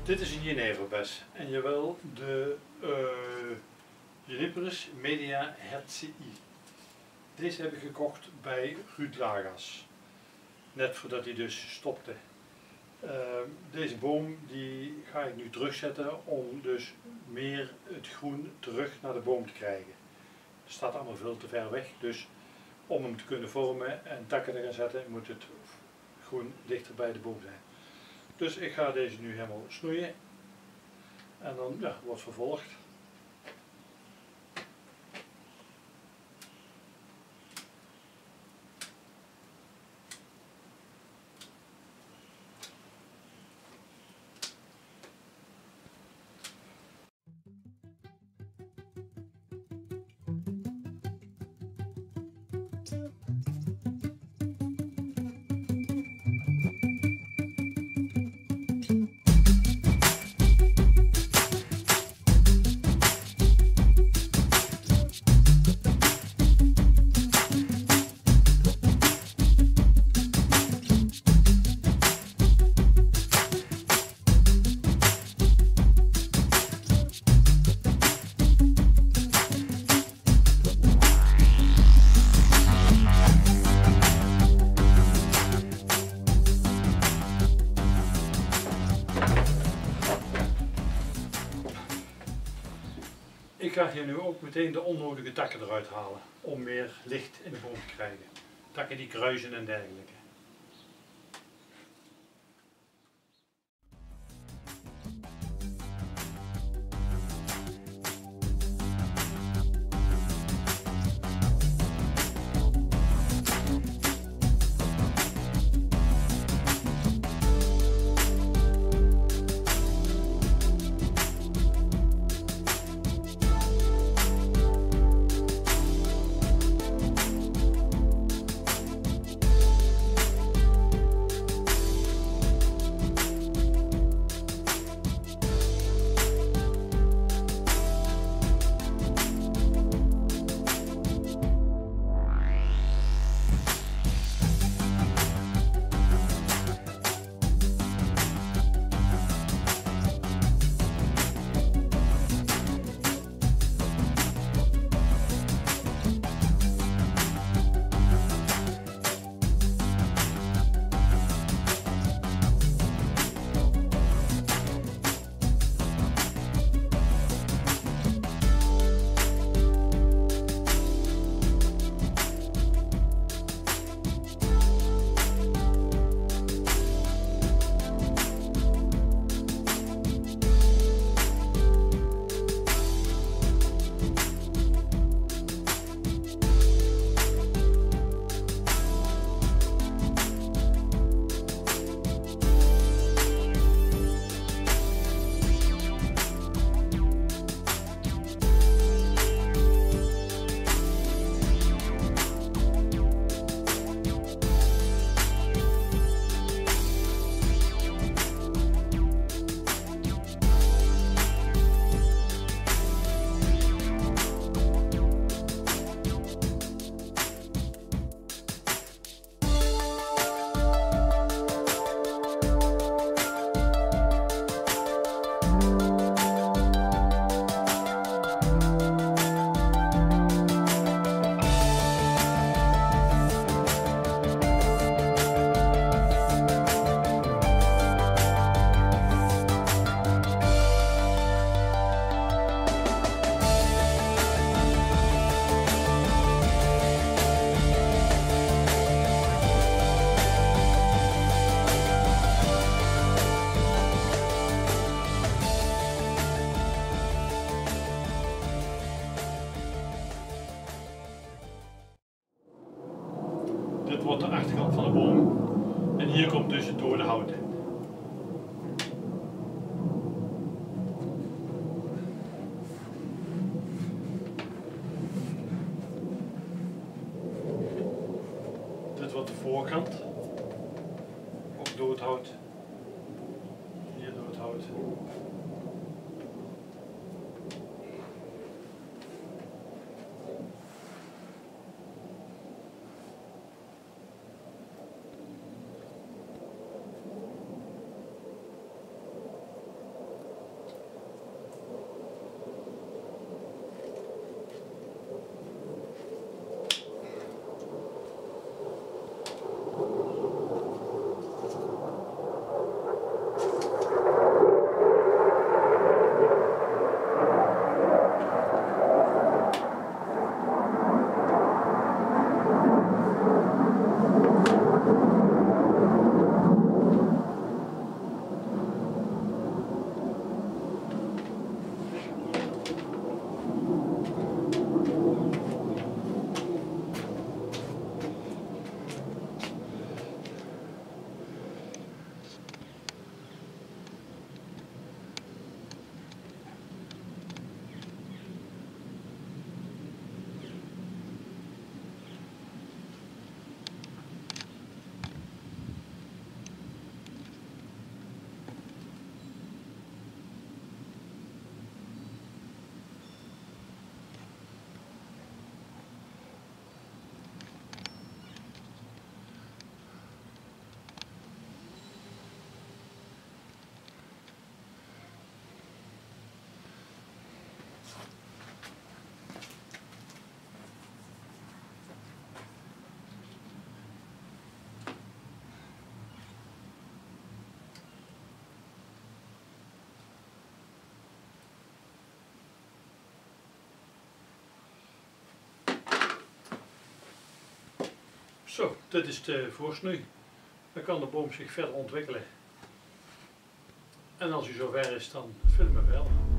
Dit is een jeneverbes en je wil de Juniperus media hertzii. Deze heb ik gekocht bij Ruud Lagas, net voordat hij dus stopte. Deze boom die ga ik nu terugzetten om dus meer het groen terug naar de boom te krijgen. Het staat allemaal veel te ver weg, dus om hem te kunnen vormen en takken te gaan zetten moet het groen dichter bij de boom zijn. Dus ik ga deze nu helemaal snoeien en dan wordt vervolgd. Ik ga hier nu ook meteen de onnodige takken eruit halen om meer licht in de boom te krijgen. Takken die kruisen en dergelijke. Dit wordt de achterkant van de boom en hier komt dus het dode hout in. Dit wordt de voorkant, ook dood hout, hier dood hout. Zo, dit is de voorsnoei. Dan kan de boom zich verder ontwikkelen. En als u zover is, dan filmen we wel.